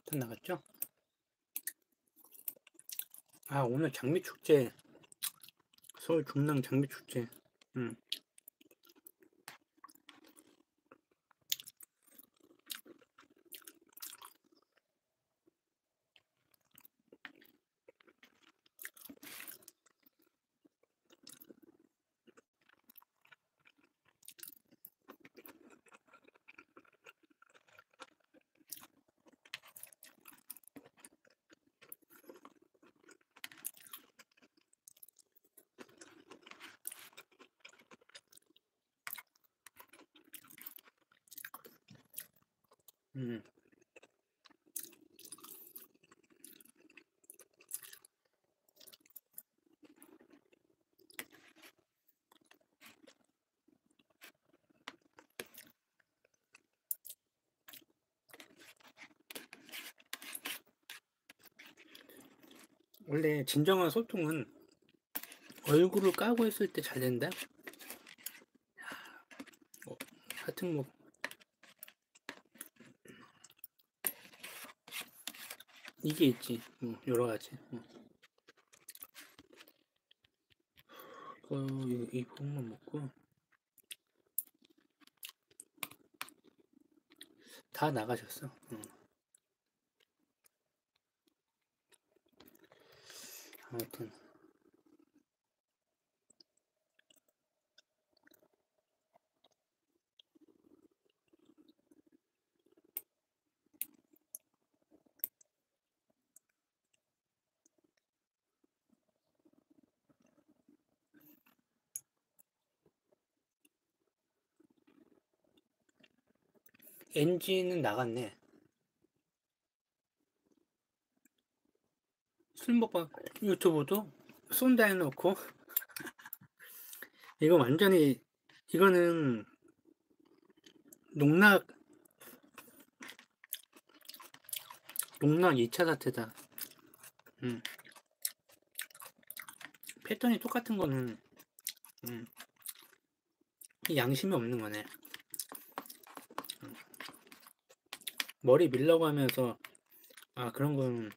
다 나갔죠? 아, 오늘 장미축제, 서울 중랑 장미축제. 음. 음. 원래 진정한 소통은 얼굴을 까고 했을 때 잘 된다? 하여튼 뭐, 이게 있지. 뭐, 여러 가지. 이 부분만 먹고. 다 나가셨어. 아무튼. NG는 나갔네. 술 먹방 유튜브도 쏜다 해놓고. 이거 완전히, 이거는 농락 2차 사태다. 패턴이 똑같은 거는 양심이 없는 거네. 머리 밀라고 하면서 그런 건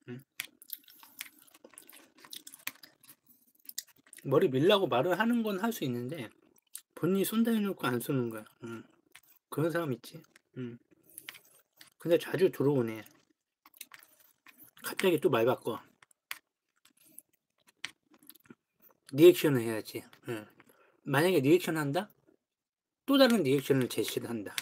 머리 밀라고 말을 하는 건 할 수 있는데 본인이 쏜다 해놓고 안 쏘는 거야. 그런 사람 있지. 근데 자주 들어오네. 갑자기 또 말 바꿔. 리액션을 해야지. 만약에 리액션 한다? 또 다른 리액션을 제시를 한다.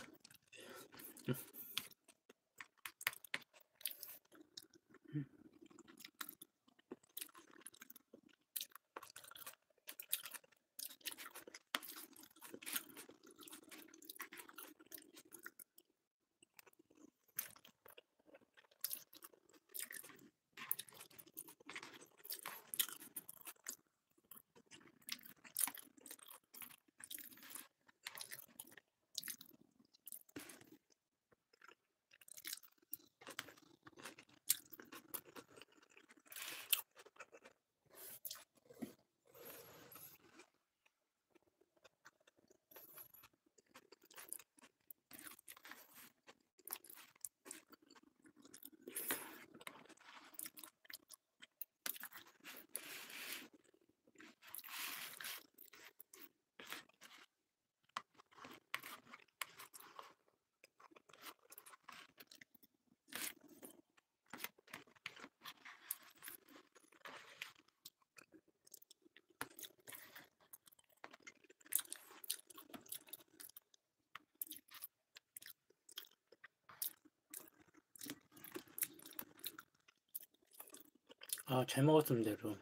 잘 먹었으면 대로.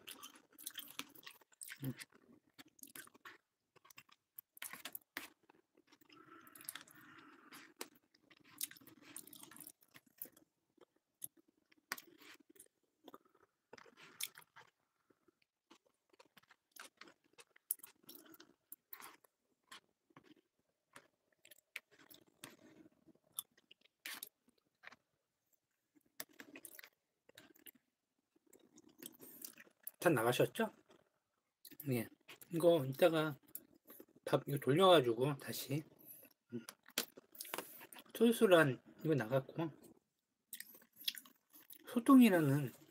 다 나가셨죠? 예. 이거 이따가 밥 이거 돌려가지고 다시 소스란 이거 나갔고 소통이라는